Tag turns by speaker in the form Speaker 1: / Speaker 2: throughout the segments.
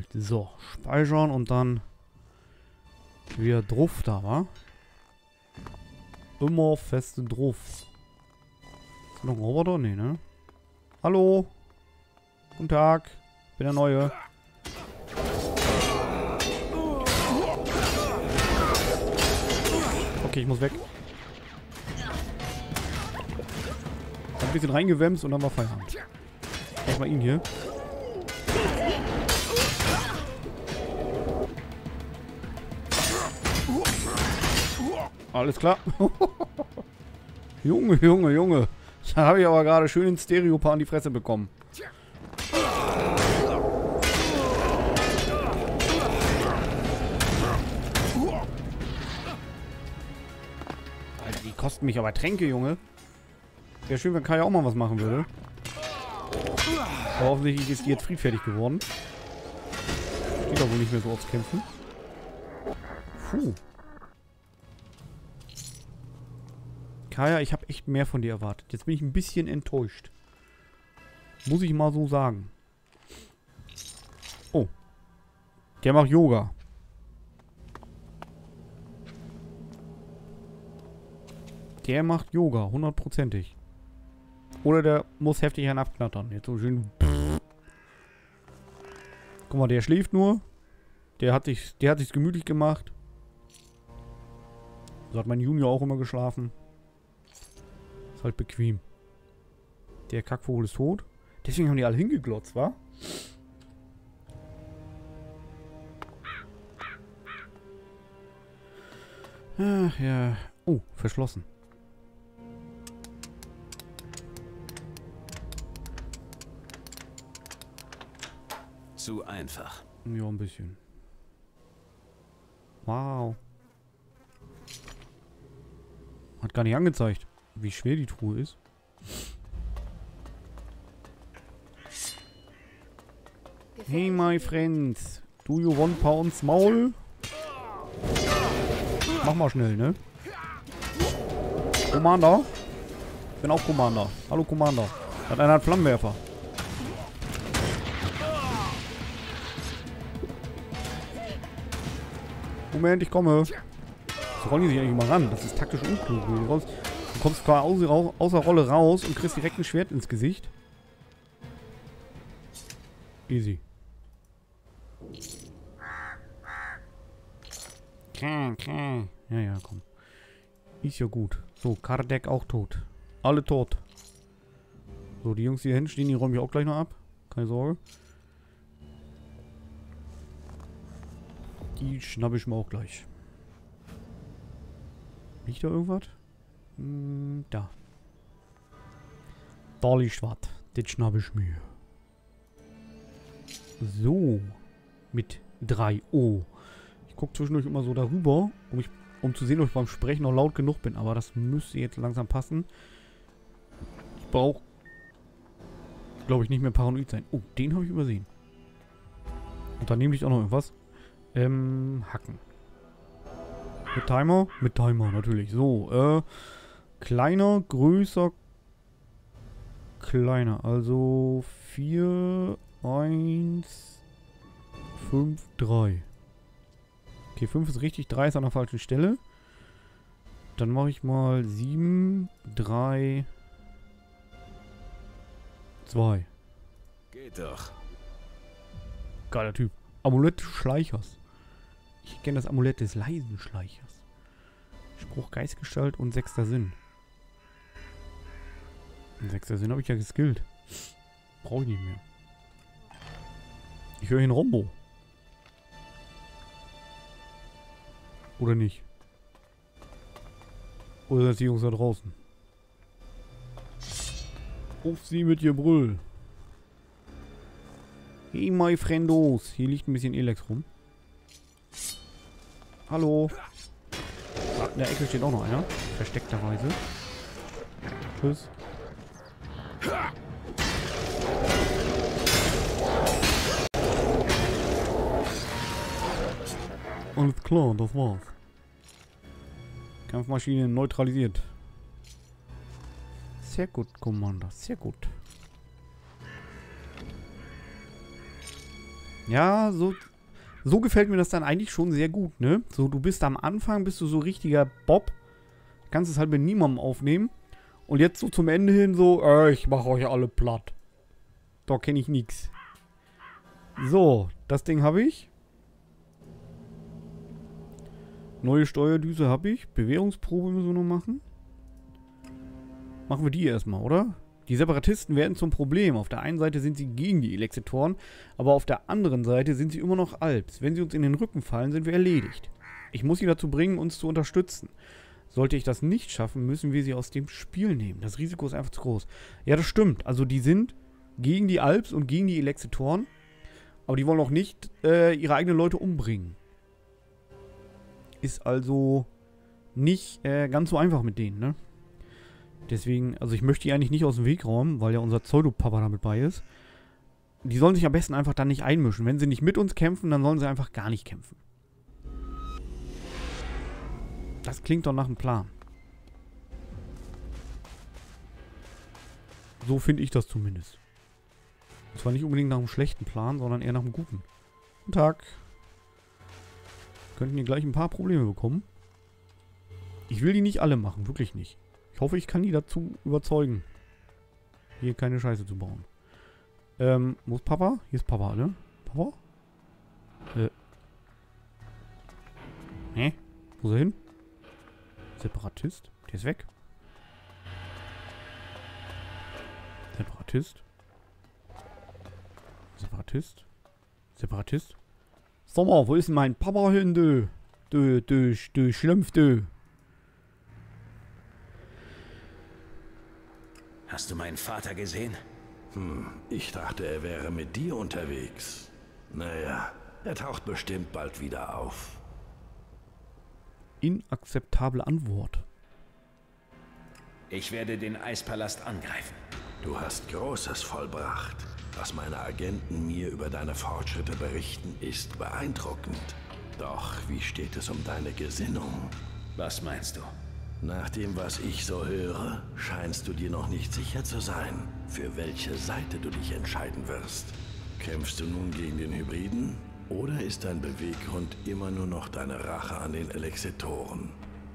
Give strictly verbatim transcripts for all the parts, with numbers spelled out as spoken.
Speaker 1: So, speichern und dann wieder drauf da, wa? Immer feste drauf. Ist noch ein Roboter? Nee, ne? Hallo? Guten Tag. Bin der Neue. Okay, ich muss weg. Ein bisschen reingewämst und dann war Feierabend. Erstmal ihn hier. Alles klar. Junge, Junge, Junge. Da habe ich aber gerade schön ins Stereopaar in die Fresse bekommen. Alter, die kosten mich aber Tränke, Junge. Wäre schön, wenn Kai auch mal was machen würde. Aber offensichtlich ist die jetzt friedfertig geworden. Steht doch wohl nicht mehr so aufs Kämpfen. Puh. Kaya, ich habe echt mehr von dir erwartet. Jetzt bin ich ein bisschen enttäuscht. Muss ich mal so sagen. Oh. Der macht Yoga. Der macht Yoga, hundertprozentig. Oder der muss heftig einen abknattern. Jetzt so schön. Guck mal, der schläft nur. Der hat sich, der hat sich's gemütlich gemacht. So hat mein Junior auch immer geschlafen. Ist halt bequem. Der Kackvogel ist tot. Deswegen haben die alle hingeglotzt, wa? Ach ja. Oh, verschlossen.
Speaker 2: Zu einfach.
Speaker 1: Ja, ein bisschen. Wow. Hat gar nicht angezeigt, wie schwer die Truhe ist. Hey, my friends. Do you want pounds Maul? Mach mal schnell, ne? Commander? Ich bin auch Commander. Hallo, Commander. Hat einer einen Flammenwerfer. Moment, ich komme. So rollen die sich eigentlich mal ran. Das ist taktisch unklug. Du kommst quasi außer, außer Rolle raus und kriegst direkt ein Schwert ins Gesicht. Easy. Ja, ja, komm. Ist ja gut. So, Kardec auch tot. Alle tot. So, die Jungs, die hier hinten stehen, die räumen ich auch gleich noch ab. Keine Sorge. Die schnappe ich mir auch gleich. Liegt da irgendwas? Hm, da. Da liegt was. Das schnappe ich mir. So. Mit drei O. Ich gucke zwischendurch immer so darüber, um, ich, um zu sehen, ob ich beim Sprechen noch laut genug bin. Aber das müsste jetzt langsam passen. Ich brauche, glaube ich, nicht mehr paranoid sein. Oh, den habe ich übersehen. Und dann nehme ich auch noch irgendwas. Ähm, hacken. Mit Timer? Mit Timer, natürlich. So, äh, kleiner, größer, kleiner. Also vier, eins, fünf, drei. Okay, fünf ist richtig, drei ist an der falschen Stelle. Dann mache ich mal sieben, drei, zwei.
Speaker 2: Geht doch.
Speaker 1: Geiler Typ. Amulett des Schleichers. Ich kenne das Amulett des leisen Schleichers. Spruch Geistgestalt und sechster Sinn. Und sechster Sinn habe ich ja geskillt. Brauche ich nicht mehr. Ich höre hier einen Rombo. Oder nicht? Oder sind das die Jungs da draußen? Ruf sie mit ihr Brüll. Hey, my friendos. Hier liegt ein bisschen Elex rum. Hallo. Ah, in der Ecke steht auch noch einer. Versteckterweise. Tschüss. Alles klar, das war's. Kampfmaschine neutralisiert. Sehr gut, Commander. Sehr gut. Ja, so, so gefällt mir das dann eigentlich schon sehr gut, ne? So, du bist am Anfang, bist du so richtiger Bob. Kannst es halt mit niemandem aufnehmen. Und jetzt so zum Ende hin so, äh, ich mache euch alle platt. Da kenne ich nix. So, das Ding habe ich. Neue Steuerdüse habe ich. Bewährungsprobe müssen wir noch machen. Machen wir die erstmal, oder? Die Separatisten werden zum Problem. Auf der einen Seite sind sie gegen die Elexitoren, aber auf der anderen Seite sind sie immer noch Alps. Wenn sie uns in den Rücken fallen, sind wir erledigt. Ich muss sie dazu bringen, uns zu unterstützen. Sollte ich das nicht schaffen, müssen wir sie aus dem Spiel nehmen. Das Risiko ist einfach zu groß. Ja, das stimmt. Also die sind gegen die Alps und gegen die Elexitoren, aber die wollen auch nicht äh, ihre eigenen Leute umbringen. Ist also nicht äh, ganz so einfach mit denen, ne? Deswegen, also ich möchte die eigentlich nicht aus dem Weg räumen, weil ja unser Pseudopapa damit bei ist. Die sollen sich am besten einfach dann nicht einmischen. Wenn sie nicht mit uns kämpfen, dann sollen sie einfach gar nicht kämpfen. Das klingt doch nach einem Plan. So finde ich das zumindest. Und zwar nicht unbedingt nach einem schlechten Plan, sondern eher nach einem guten. Guten Tag. Könnten hier gleich ein paar Probleme bekommen. Ich will die nicht alle machen, wirklich nicht. Ich hoffe, ich kann die dazu überzeugen, hier keine Scheiße zu bauen. Ähm, wo ist Papa? Hier ist Papa, ne? Papa? Äh. Hä? Wo ist er hin? Separatist? Der ist weg. Separatist? Separatist? Separatist? Sag mal, wo ist denn mein Papa hin, du? Du, du, du Schlumpf, du.
Speaker 2: Hast du meinen Vater gesehen?
Speaker 3: Hm, ich dachte, er wäre mit dir unterwegs. Naja, er taucht bestimmt bald wieder auf.
Speaker 1: Inakzeptable Antwort.
Speaker 2: Ich werde den Eispalast angreifen.
Speaker 3: Du hast Großes vollbracht. Was meine Agenten mir über deine Fortschritte berichten, ist beeindruckend. Doch wie steht es um deine Gesinnung?
Speaker 2: Was meinst du?
Speaker 3: Nach dem, was ich so höre, scheinst du dir noch nicht sicher zu sein, für welche Seite du dich entscheiden wirst. Kämpfst du nun gegen den Hybriden? Oder ist dein Beweggrund immer nur noch deine Rache an den Elexitoren?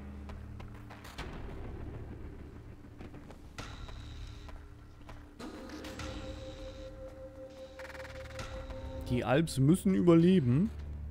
Speaker 1: Die Alps müssen überleben.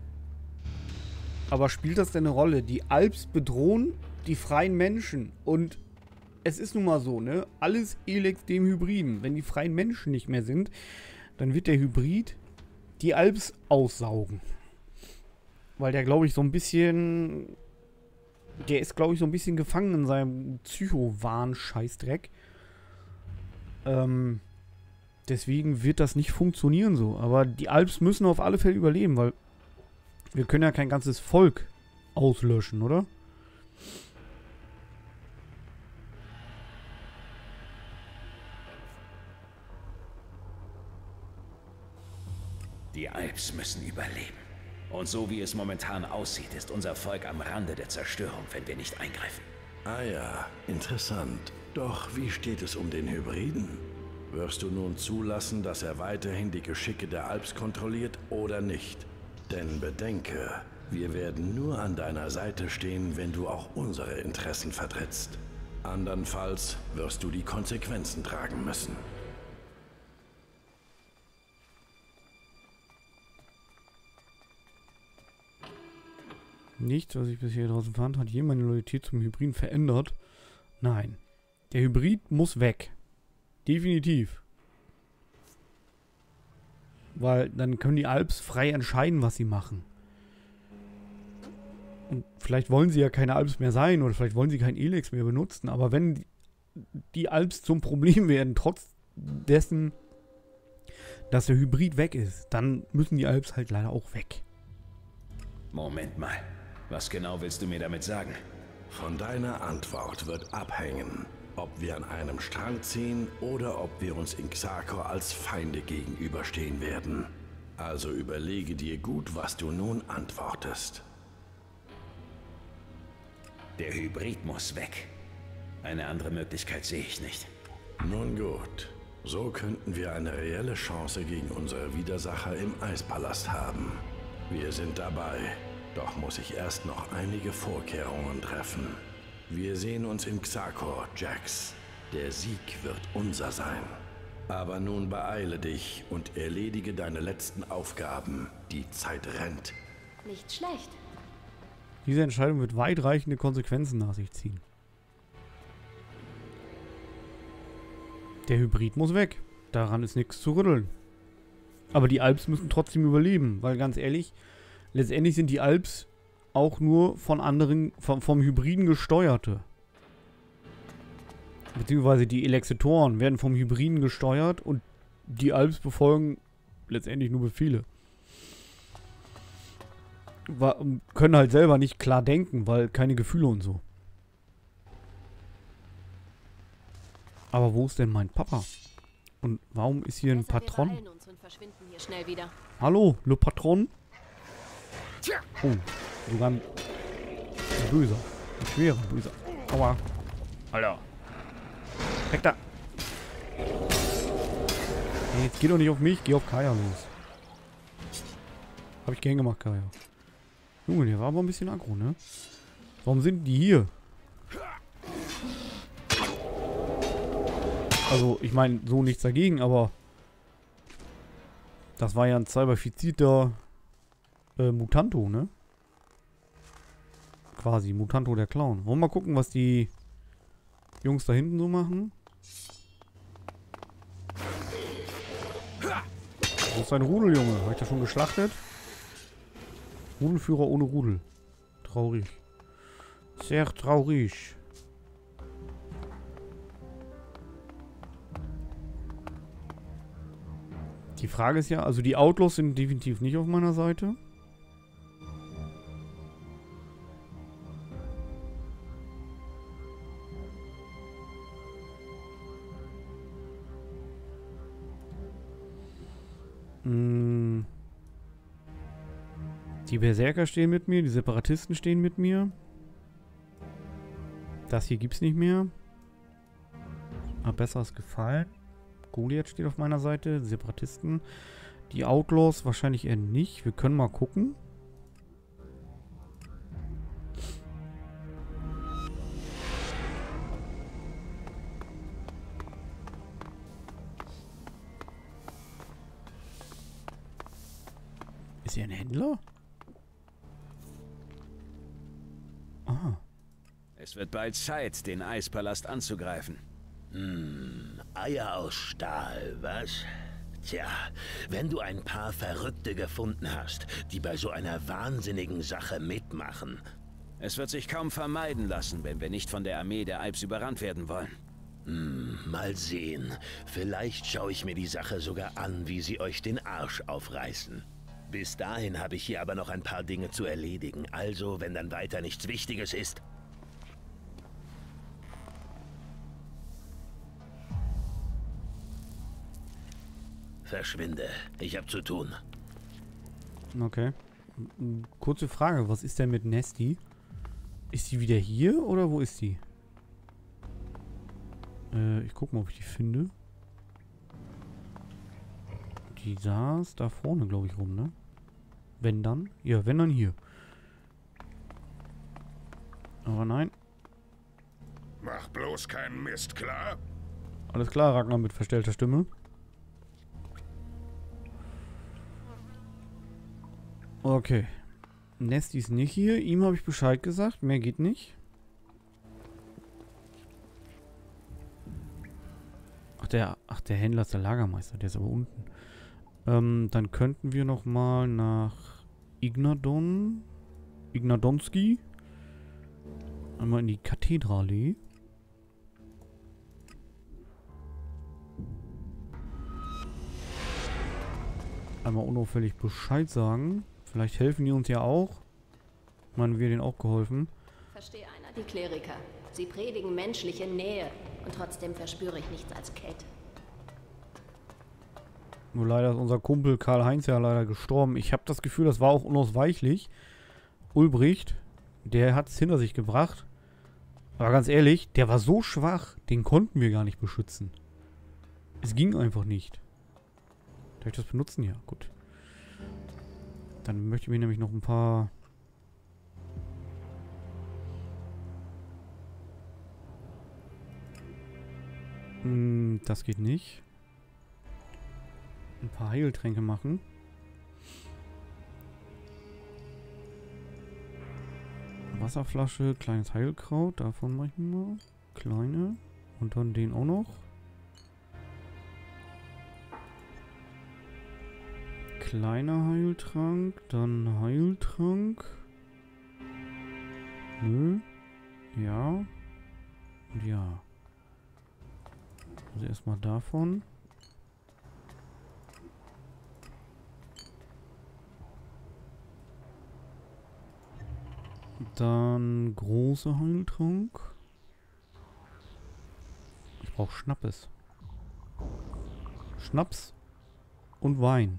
Speaker 1: Aber spielt das denn eine Rolle? Die Alps bedrohen die freien Menschen. Und es ist nun mal so, ne? Alles Elex dem Hybriden. Wenn die freien Menschen nicht mehr sind, dann wird der Hybrid die Alps aussaugen. Weil der, glaube ich, so ein bisschen... Der ist, glaube ich, so ein bisschen gefangen in seinem Psycho-Wahn-Scheißdreck. Ähm... Deswegen wird das nicht funktionieren so. Aber die Alps müssen auf alle Fälle überleben, weil wir können ja kein ganzes Volk auslöschen, oder?
Speaker 2: Die Alps müssen überleben. Und so wie es momentan aussieht, ist unser Volk am Rande der Zerstörung, wenn wir nicht eingreifen.
Speaker 3: Ah ja, interessant. Doch wie steht es um den Hybriden? Wirst du nun zulassen, dass er weiterhin die Geschicke der Alps kontrolliert oder nicht? Denn bedenke, wir werden nur an deiner Seite stehen, wenn du auch unsere Interessen vertrittst. Andernfalls wirst du die Konsequenzen tragen müssen.
Speaker 1: Nichts, was ich bisher draußen fand, hat je meine Loyalität zum Hybriden verändert. Nein. Der Hybrid muss weg. Definitiv. Weil dann können die Alps frei entscheiden, was sie machen. Und vielleicht wollen sie ja keine Alps mehr sein oder vielleicht wollen sie kein Elex mehr benutzen. Aber wenn die Alps zum Problem werden, trotz dessen, dass der Hybrid weg ist, dann müssen die Alps halt leider auch weg.
Speaker 2: Moment mal. Was genau willst du mir damit sagen?
Speaker 3: Von deiner Antwort wird abhängen, ob wir an einem Strang ziehen oder ob wir uns in Xakor als Feinde gegenüberstehen werden. Also überlege dir gut, was du nun antwortest.
Speaker 2: Der Hybrid muss weg. Eine andere Möglichkeit sehe ich nicht.
Speaker 3: Nun gut. So könnten wir eine reelle Chance gegen unsere Widersacher im Eispalast haben. Wir sind dabei, doch muss ich erst noch einige Vorkehrungen treffen. Wir sehen uns in Xakor, Jax. Der Sieg wird unser sein. Aber nun beeile dich und erledige deine letzten Aufgaben. Die Zeit rennt.
Speaker 4: Nicht schlecht.
Speaker 1: Diese Entscheidung wird weitreichende Konsequenzen nach sich ziehen. Der Hybrid muss weg. Daran ist nichts zu rütteln. Aber die Alps müssen trotzdem überleben, weil ganz ehrlich, letztendlich sind die Alps auch nur von anderen, vom, vom Hybriden gesteuerte. Beziehungsweise die Elexitoren werden vom Hybriden gesteuert und die Alps befolgen letztendlich nur Befehle. War, können halt selber nicht klar denken, weil keine Gefühle und so. Aber wo ist denn mein Papa? Und warum ist hier ein Patron?
Speaker 4: Hier
Speaker 1: Hallo, le Patron? Oh, sogar ein böser. Ein schwerer böser. Aua. Alter. Weg da. Hey, jetzt geh doch nicht auf mich, geh auf Kaya los. Hab ich gern gemacht, Kaya. Junge, der war aber ein bisschen aggro, ne? Warum sind die hier? Also, ich meine, so nichts dagegen, aber das war ja ein cyberfizierter äh, Mutanto, ne? Quasi, Mutanto der Clown. Wollen wir mal gucken, was die Jungs da hinten so machen? Wo ist dein Rudel, Junge? Habe ich das schon geschlachtet? Rudelführer ohne Rudel. Traurig. Sehr traurig. Die Frage ist ja, also die Outlaws sind definitiv nicht auf meiner Seite. Hm. Die Berserker stehen mit mir, die Separatisten stehen mit mir. Das hier gibt's nicht mehr. Hat besseres gefallen. Goliath steht auf meiner Seite, die Separatisten. Die Outlaws wahrscheinlich eher nicht. Wir können mal gucken. Ist hier ein Händler? Ah.
Speaker 2: Es wird bald Zeit, den Eispalast anzugreifen.
Speaker 5: Hm, Eier aus Stahl, was? Tja, wenn du ein paar Verrückte gefunden hast, die bei so einer wahnsinnigen Sache mitmachen.
Speaker 2: Es wird sich kaum vermeiden lassen, wenn wir nicht von der Armee der Alps überrannt werden wollen.
Speaker 5: Hm, mal sehen. Vielleicht schaue ich mir die Sache sogar an, wie sie euch den Arsch aufreißen. Bis dahin habe ich hier aber noch ein paar Dinge zu erledigen. Also, wenn dann weiter nichts Wichtiges ist... Verschwinde. Ich habe zu tun.
Speaker 1: Okay. Kurze Frage. Was ist denn mit Nesty? Ist die wieder hier oder wo ist die? Äh, ich guck mal, ob ich die finde. Die saß da vorne, glaube ich, rum, ne? Wenn dann? Ja, wenn dann hier. Aber nein.
Speaker 6: Mach bloß keinen Mist, klar?
Speaker 1: Alles klar, Ragnar mit verstellter Stimme. Okay. Nesty ist nicht hier. Ihm habe ich Bescheid gesagt. Mehr geht nicht. Ach, der, ach, der Händler ist der Lagermeister. Der ist aber unten. Ähm, dann könnten wir noch mal nach Ignadon. Ignadonski. Einmal in die Kathedrale. Einmal unauffällig Bescheid sagen. Vielleicht helfen die uns ja auch. Ich meine, wir denen auch geholfen.
Speaker 4: Verstehe einer die Kleriker. Sie predigen menschliche Nähe. Und trotzdem verspüre ich nichts als Kälte.
Speaker 1: Nur leider ist unser Kumpel Karl-Heinz ja leider gestorben. Ich habe das Gefühl, das war auch unausweichlich. Ulbricht, der hat es hinter sich gebracht. Aber ganz ehrlich, der war so schwach, den konnten wir gar nicht beschützen. Es ging einfach nicht. Darf ich das benutzen? Ja, gut. Dann möchte ich mir nämlich noch ein paar... Hm, das geht nicht. Ein paar Heiltränke machen. Wasserflasche, kleines Heilkraut. Davon mache ich mal. Kleine. Und dann den auch noch. Kleiner Heiltrank. Dann Heiltrank. Nö. Ja. Und ja. Also erstmal davon. Dann große Heiltrank. Ich brauche Schnappes. Schnaps und Wein.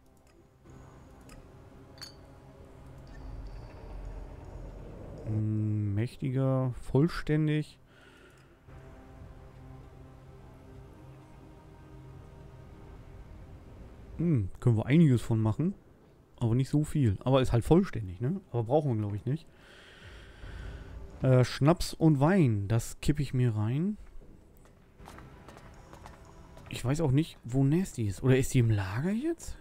Speaker 1: Mächtiger, vollständig. Hm, können wir einiges von machen. Aber nicht so viel. Aber ist halt vollständig, ne? Aber brauchen wir, glaube ich, nicht. Äh, Schnaps und Wein. Das kippe ich mir rein. Ich weiß auch nicht, wo Nasty ist. Oder ist die im Lager jetzt?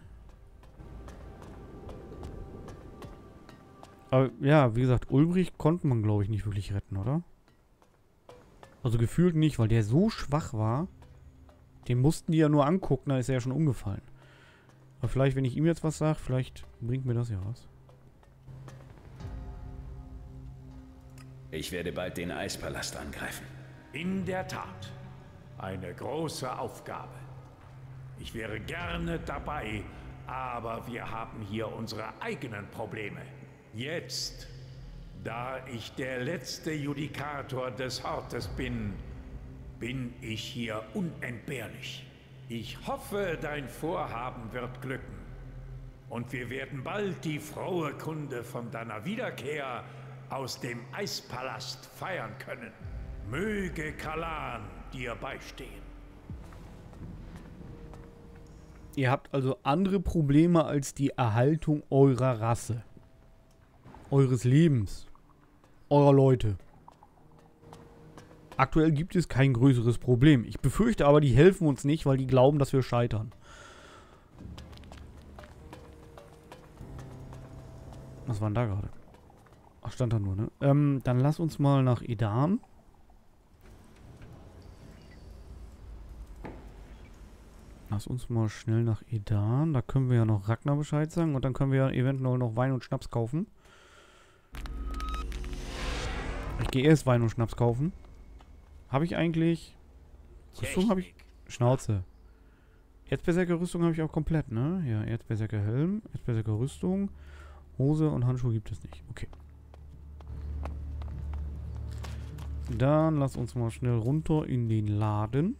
Speaker 1: Aber ja, wie gesagt, Ulbrich konnte man, glaube ich, nicht wirklich retten, oder? Also gefühlt nicht, weil der so schwach war. Den mussten die ja nur angucken, da ist er ja schon umgefallen. Aber vielleicht, wenn ich ihm jetzt was sage, vielleicht bringt mir das ja was.
Speaker 2: Ich werde bald den Eispalast angreifen.
Speaker 7: In der Tat. Eine große Aufgabe. Ich wäre gerne dabei, aber wir haben hier unsere eigenen Probleme. Jetzt, da ich der letzte Judikator des Hortes bin, bin ich hier unentbehrlich. Ich hoffe, dein Vorhaben wird glücken. Und wir werden bald die frohe Kunde von deiner Wiederkehr aus dem Eispalast feiern können. Möge Kalan dir beistehen.
Speaker 1: Ihr habt also andere Probleme als die Erhaltung eurer Rasse. Eures Lebens. Eurer Leute. Aktuell gibt es kein größeres Problem. Ich befürchte aber, die helfen uns nicht, weil die glauben, dass wir scheitern. Was war denn da gerade? Ach, stand da nur, ne? Ähm, dann lass uns mal nach Edan. Lass uns mal schnell nach Edan. Da können wir ja noch Ragnar Bescheid sagen. Und dann können wir ja eventuell noch Wein und Schnaps kaufen. Ich gehe erst Wein und Schnaps kaufen. Habe ich eigentlich... Rüstung habe ich... Schnauze. Erzberserker Rüstung habe ich auch komplett, ne? Ja, Erzberserker Helm, Erzberserker Rüstung, Hose und Handschuhe gibt es nicht. Okay. Dann lass uns mal schnell runter in den Laden.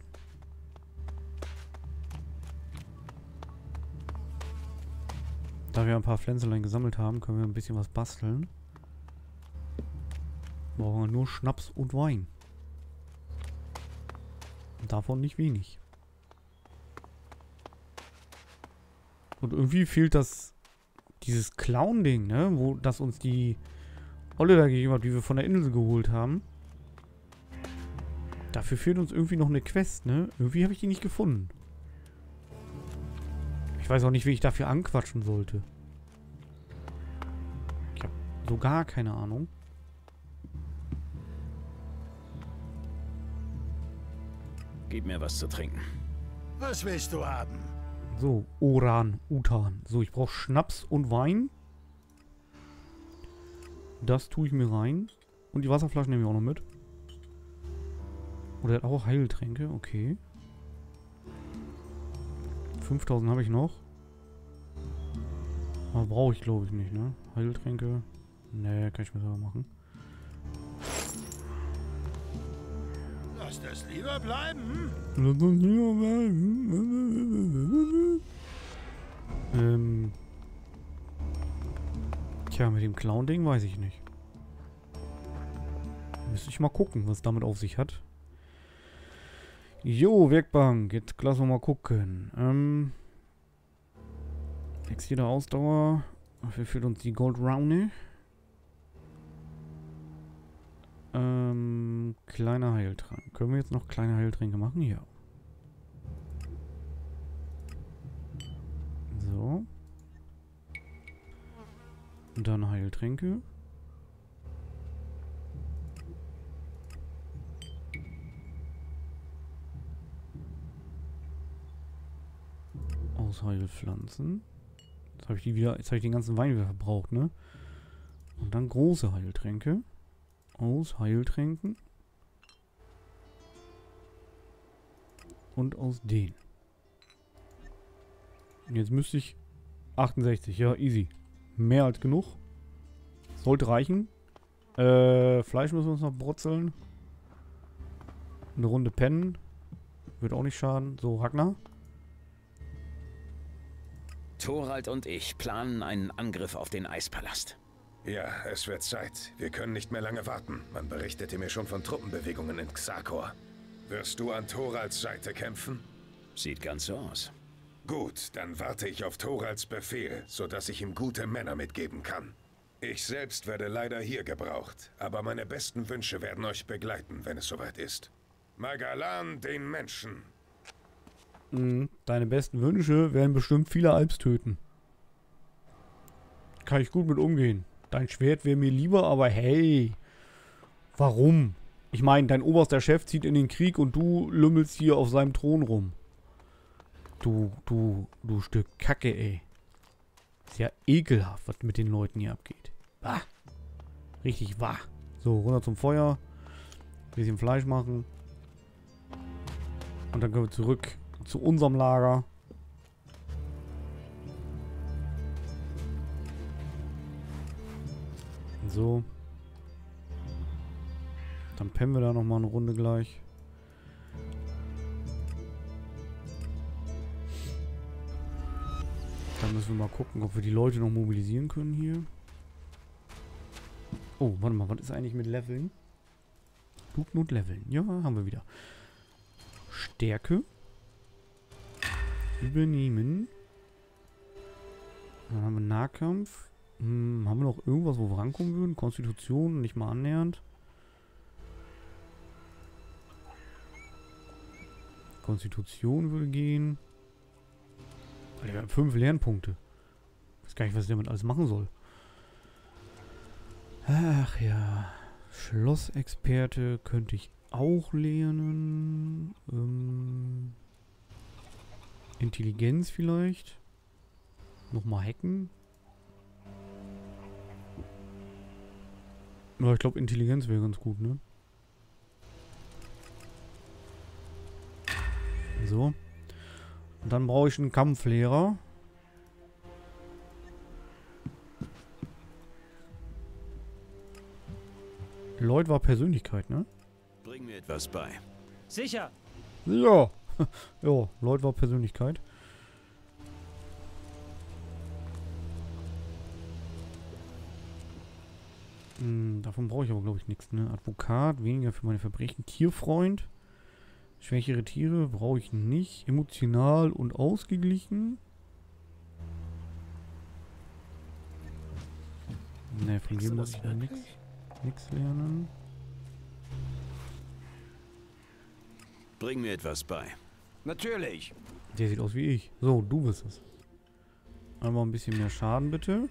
Speaker 1: Da wir ein paar Pflänzelein gesammelt haben, können wir ein bisschen was basteln. Brauchen wir nur Schnaps und Wein. Und davon nicht wenig. Und irgendwie fehlt das, dieses Clown-Ding, ne? Wo das uns die Olle da gegeben hat, die wir von der Insel geholt haben. Dafür fehlt uns irgendwie noch eine Quest, ne? Irgendwie habe ich die nicht gefunden. Ich weiß auch nicht, wie ich dafür anquatschen sollte. Ich habe so gar keine Ahnung.
Speaker 2: Gib mir was zu trinken.
Speaker 3: Was willst du haben?
Speaker 1: So, Oran, Utan. So, ich brauche Schnaps und Wein. Das tue ich mir rein. Und die Wasserflaschen nehme ich auch noch mit. Oder auch Heiltränke, okay. fünftausend habe ich noch. Aber brauche ich, glaube ich, nicht, ne? Heiltränke. Ne, kann ich mir selber machen.
Speaker 3: Lass das lieber bleiben.
Speaker 1: Lass das lieber bleiben. ähm. Tja, mit dem Clown-Ding weiß ich nicht. Müsste ich mal gucken, was damit auf sich hat. Jo, Werkbank. Jetzt lassen wir mal gucken. Ähm. Elixier der Ausdauer. Dafür führt uns die Goldraune. Ähm. Kleiner Heiltrank. Können wir jetzt noch kleine Heiltränke machen? Ja. So. Und dann Heiltränke. Aus Heilpflanzen. Jetzt habe ich die wieder, jetzt habe ich den ganzen Wein wieder verbraucht, ne? Und dann große Heiltränke. Aus Heiltränken. Und aus denen. Und jetzt müsste ich achtundsechzig, ja, easy. Mehr als genug. Sollte reichen. Äh, Fleisch müssen wir uns noch brutzeln. Eine Runde pennen. Wird auch nicht schaden. So, Ragnar.
Speaker 2: Thorald und ich planen einen Angriff auf den Eispalast.
Speaker 6: Ja, es wird Zeit. Wir können nicht mehr lange warten. Man berichtete mir schon von Truppenbewegungen in Xakor. Wirst du an Thoralds Seite kämpfen?
Speaker 2: Sieht ganz so aus.
Speaker 6: Gut, dann warte ich auf Thoralds Befehl, sodass ich ihm gute Männer mitgeben kann. Ich selbst werde leider hier gebraucht, aber meine besten Wünsche werden euch begleiten, wenn es soweit ist. Magalan den Menschen.
Speaker 1: Mhm. Deine besten Wünsche werden bestimmt viele Alps töten. Kann ich gut mit umgehen. Dein Schwert wäre mir lieber, aber hey. Warum? Ich meine, dein oberster Chef zieht in den Krieg und du lümmelst hier auf seinem Thron rum. Du, du, du Stück Kacke, ey. Ist ja ekelhaft, was mit den Leuten hier abgeht. Bah. Richtig wahr. So, runter zum Feuer. Bisschen Fleisch machen. Und dann können wir zurück zu unserem Lager. So. Dann pennen wir da nochmal eine Runde gleich. Dann müssen wir mal gucken, ob wir die Leute noch mobilisieren können hier. Oh, warte mal, was ist eigentlich mit Leveln? Flugnot leveln. Ja, haben wir wieder. Stärke. Übernehmen. Dann haben wir Nahkampf. Hm, haben wir noch irgendwas, wo wir rankommen würden? Konstitution, nicht mal annähernd. Konstitution würde gehen. Alter, wir haben fünf Lernpunkte. Ich weiß gar nicht, was ich damit alles machen soll. Ach ja. Schlossexperte könnte ich auch lernen. Ähm, Intelligenz vielleicht. Nochmal hacken. Ja, ich glaube, Intelligenz wäre ganz gut, ne? So. Und dann brauche ich einen Kampflehrer. Lloyd war Persönlichkeit, ne?
Speaker 2: Bring mir etwas bei.
Speaker 8: Sicher.
Speaker 1: Ja. Ja, Lloyd war Persönlichkeit. Hm, davon brauche ich aber, glaube ich, nichts, ne? Advokat, weniger für meine Verbrechen. Tierfreund. Schwächere Tiere brauche ich nicht. Emotional und ausgeglichen. Ne, von dem muss ich nichts nix lernen.
Speaker 2: Bring mir etwas bei.
Speaker 8: Natürlich.
Speaker 1: Der sieht aus wie ich. So, du bist es. Einmal ein bisschen mehr Schaden, bitte.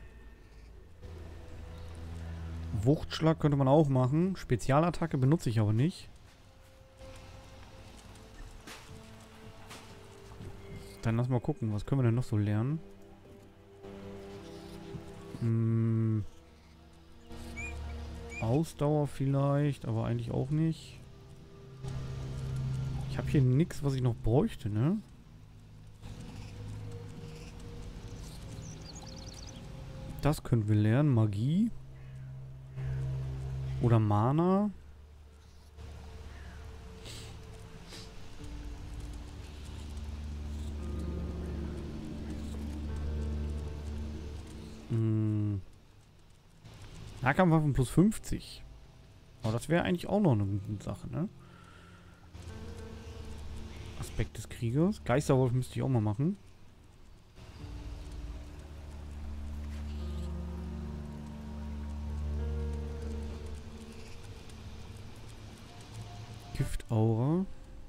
Speaker 1: Wuchtschlag könnte man auch machen. Spezialattacke benutze ich aber nicht. Dann lass mal gucken, was können wir denn noch so lernen? Hm. Ausdauer vielleicht, aber eigentlich auch nicht. Ich habe hier nichts, was ich noch bräuchte, ne? Das können wir lernen. Magie. Oder Mana. Hm. Nahkampfwaffen plus fünfzig. Aber das wäre eigentlich auch noch eine gute Sache, ne? Aspekt des Kriegers. Geisterwolf müsste ich auch mal machen. Giftaura.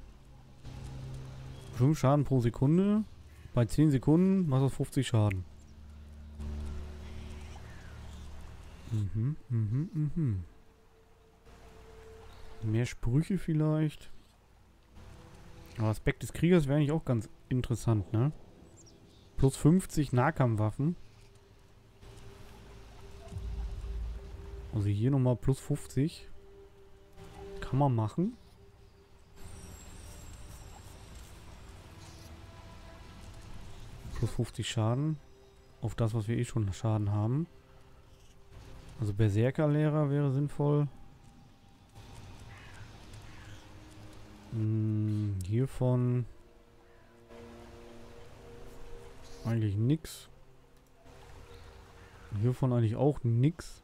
Speaker 1: fünf Schaden pro Sekunde. Bei zehn Sekunden macht das fünfzig Schaden. Mhm, mhm, mhm. Mehr Sprüche vielleicht. Aber Aspekt des Kriegers wäre eigentlich auch ganz interessant, ne? Plus fünfzig Nahkampfwaffen. Also hier nochmal plus fünfzig. Kann man machen. Plus fünfzig Schaden. Auf das, was wir eh schon Schaden haben. Also Berserkerlehrer wäre sinnvoll. Hm, hiervon eigentlich nix. Hiervon eigentlich auch nix.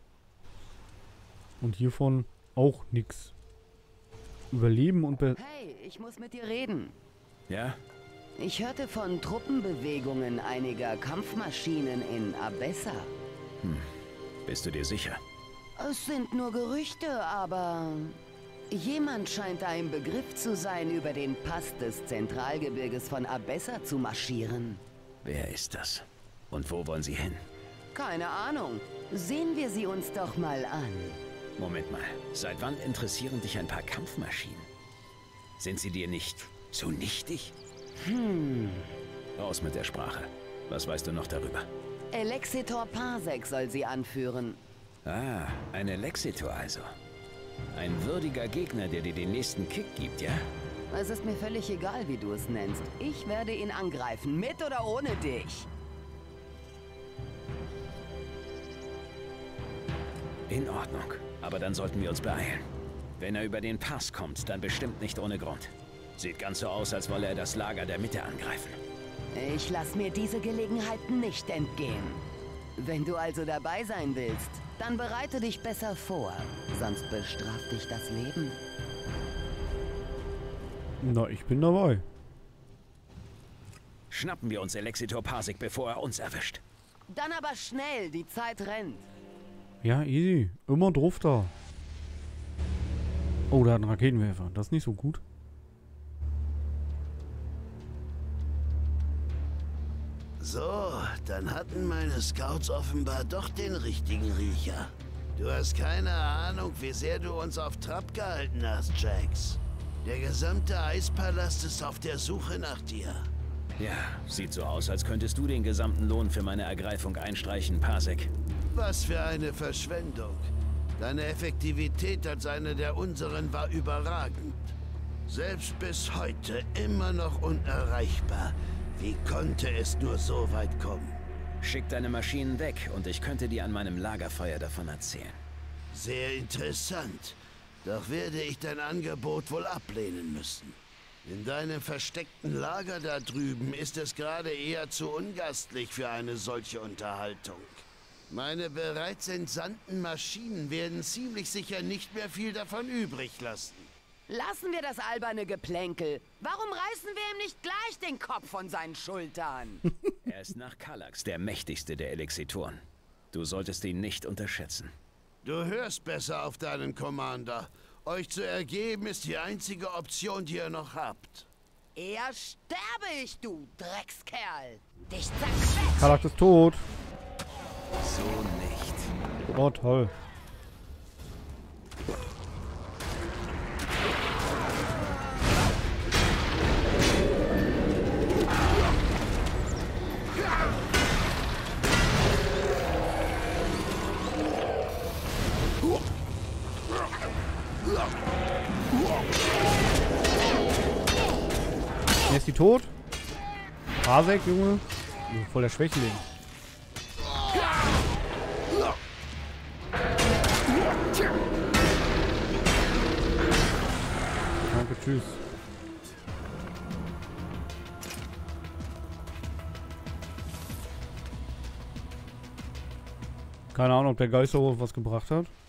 Speaker 1: Und hiervon auch nix. Überleben und Be
Speaker 9: Hey, ich muss mit dir reden.
Speaker 2: Ja?
Speaker 9: Ich hörte von Truppenbewegungen einiger Kampfmaschinen in Abessa.
Speaker 2: Hm. Bist du dir sicher?
Speaker 9: Es sind nur Gerüchte, aber jemand scheint da im Begriff zu sein, über den Pass des Zentralgebirges von Abessa zu marschieren.
Speaker 2: Wer ist das? Und wo wollen sie hin?
Speaker 9: Keine Ahnung. Sehen wir sie uns doch mal an.
Speaker 2: Moment mal. Seit wann interessieren dich ein paar Kampfmaschinen? Sind sie dir nicht zu nichtig?
Speaker 9: Hm.
Speaker 2: Raus mit der Sprache. Was weißt du noch darüber?
Speaker 9: Elexitor Parsec soll sie anführen.
Speaker 2: Ah, ein Elexitor also. Ein würdiger Gegner, der dir den nächsten Kick gibt, ja?
Speaker 9: Es ist mir völlig egal, wie du es nennst. Ich werde ihn angreifen, mit oder ohne dich.
Speaker 2: In Ordnung. Aber dann sollten wir uns beeilen. Wenn er über den Pass kommt, dann bestimmt nicht ohne Grund. Sieht ganz so aus, als wolle er das Lager der Mitte angreifen.
Speaker 9: Ich lass mir diese Gelegenheit nicht entgehen. Wenn du also dabei sein willst, dann bereite dich besser vor. Sonst bestraft dich das Leben.
Speaker 1: Na, ich bin dabei.
Speaker 2: Schnappen wir uns Elexitor Parsec, bevor er uns erwischt.
Speaker 9: Dann aber schnell, die Zeit rennt.
Speaker 1: Ja, easy. Immer drauf da. Oh, da hat einen Raketenwerfer. Das ist nicht so gut.
Speaker 5: So, dann hatten meine Scouts offenbar doch den richtigen Riecher. Du hast keine Ahnung, wie sehr du uns auf Trab gehalten hast, Jax. Der gesamte Eispalast ist auf der Suche nach dir.
Speaker 2: Ja, sieht so aus, als könntest du den gesamten Lohn für meine Ergreifung einstreichen, Parsec.
Speaker 5: Was für eine Verschwendung. Deine Effektivität als eine der unseren war überragend. Selbst bis heute immer noch unerreichbar. Wie konnte es nur so weit kommen?
Speaker 2: Schick deine Maschinen weg und ich könnte dir an meinem Lagerfeuer davon erzählen.
Speaker 5: Sehr interessant. Doch werde ich dein Angebot wohl ablehnen müssen. In deinem versteckten Lager da drüben ist es gerade eher zu ungastlich für eine solche Unterhaltung. Meine bereits entsandten Maschinen werden ziemlich sicher nicht mehr viel davon übrig lassen.
Speaker 9: Lassen wir das alberne Geplänkel. Warum reißen wir ihm nicht gleich den Kopf von seinen Schultern?
Speaker 2: Er ist nach Kallax der mächtigste der Elexitoren. Du solltest ihn nicht unterschätzen.
Speaker 5: Du hörst besser auf deinen Commander. Euch zu ergeben ist die einzige Option, die ihr noch habt.
Speaker 9: Eher sterbe ich, du Dreckskerl. Dich zerquetsche.
Speaker 1: Kallax ist tot.
Speaker 2: So nicht.
Speaker 1: Oh, toll. Jetzt ist die tot. Parsec, Junge. Voll der Schwächling. Danke, tschüss. Keine Ahnung, ob der Geisterwolf was gebracht hat.